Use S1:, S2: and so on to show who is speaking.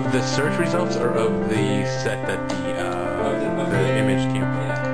S1: Of the search results or of the set that the image came from?